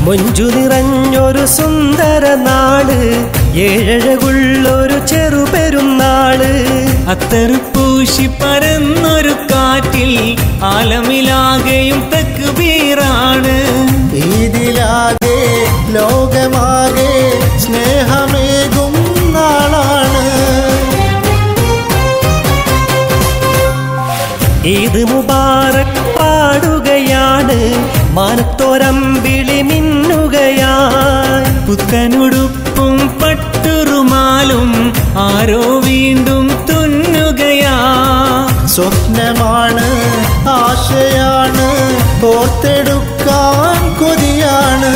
മൊഞ്ചു നിറഞ്ഞൊരു സുന്ദര നാട്, ഏഴഴകുള്ളൊരു ചെറുപെരുന്നാള്. അത്തറുപൂശി പരന്നൊരു കാറ്റിൽ ആലമിലാകെയും തക്ബീറാണ്. ഇതിലാകെ ലോകമാകെ സ്നേഹമേകും നാളാണ്. ഈദ് മുബാറക് പാടുകയാണ്, മാനത്തോരമ്പിളി മിന്നുകയായി. പുത്തനുടുപ്പും പട്ടുറുമാലും ആരോ വീണ്ടും തുന്നുകയാ. സ്വപ്നമാണ്, ആശയാണ്, ഓർത്തെടുക്കാൻ കൊതിയാണ്.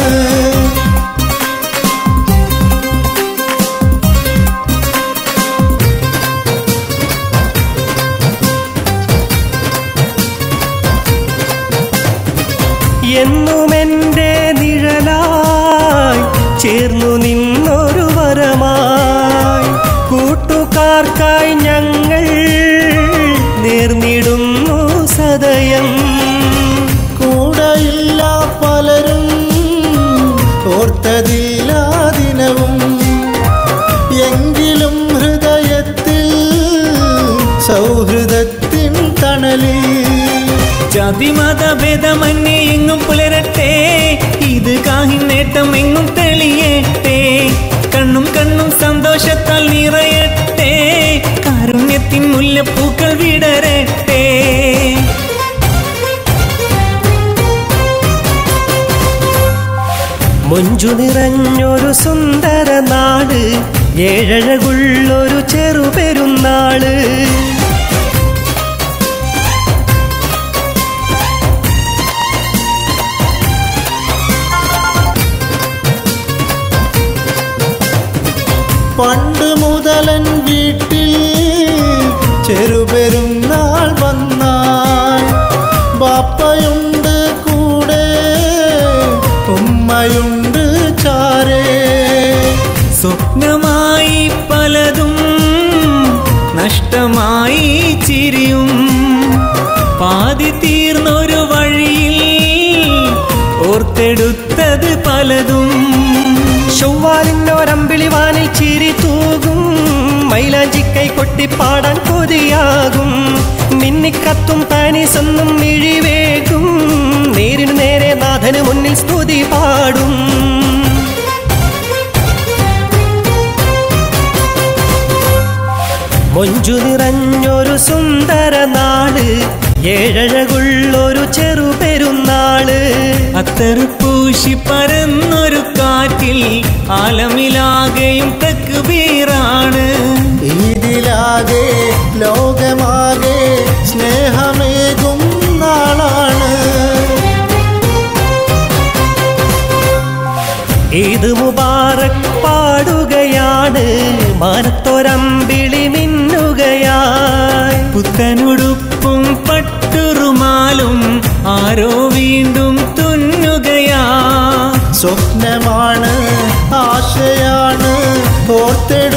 എന്നുമെൻ്റെ നിഴലായി ചേർന്നു നിന്നൊരു വരമായി, കൂട്ടുകാർക്കായി ഞങ്ങൾ നേർന്നിടുന്നു സദയം. കൂടെയില്ല പലരും, ഓർത്തതില്ല ദിനവും, എങ്കിലും ഹൃദയത്തിൽ സൗഹൃദത്തിൻ തണലിൽ. ജാതിമതഭേദമന്യേ എങ്ങും പുലരട്ടെ, ഇത് കാഹിൻ നേട്ടം എങ്ങും തെളിയട്ടെ. കണ്ണും കണ്ണും സന്തോഷത്താൽ നിറയട്ടെ, കാരുണ്യത്തിൻ മുല്ലപ്പൂക്കൾ വിടരട്ടെ. മൊഞ്ചു നിറഞ്ഞൊരു സുന്ദര നാട്, ഏഴഴകുള്ളൊരു ചെറുപെരുന്നാള്. പണ്ട് മുതലൻ വീട്ടിൽ ചെറുപെരുന്നാൾ വന്നാൽ, ബാപ്പയുണ്ട് കൂടെ, ഉമ്മയുണ്ട് ചാരേ. സ്വപ്നമായി പലതും നഷ്ടമായി ചിരിയും, പാതി തീർന്നൊരു വഴിയിൽ ഓർത്തെടുത്തത് പലതും. ചൊവ്വാലിനൊരമ്പിളി വാനിൽ ചിരി തൂകും, മൈലാഞ്ചിക്കൈ കൊട്ടിപ്പാടാൻ കൊതിയാകും. മിന്നിക്കത്തും താനീസൊന്നും മിഴിവേകും, നേരിനു നേരെ നാഥന് മുന്നിൽ സ്തുതി പാടും. മൊഞ്ചു നിറഞ്ഞൊരു സുന്ദര നാട്, ഏഴഴകുള്ളൊരു ചെറുപെരുന്നാള്. അത്തറുപൂശി പരന്നൊരു കാറ്റിൽ ആലമിലാകെയും തക്ബീറാണ്. ഇതിലാകെ ലോകമാകെ സ്നേഹമേകും നാളാണ്. ഈദ് മുബാറക് പാടുകയാണ്, മാനത്തോരമ്പിളി മിന്നുകയായി. പുത്തനുടുപ്പും പട്ടുറുമാലും ആരോ വീണ്ടും തുന്നുകയാ. സ്വപ്നമാണ്, ആശയാണ്, ഓർത്തെടുക്കാൻ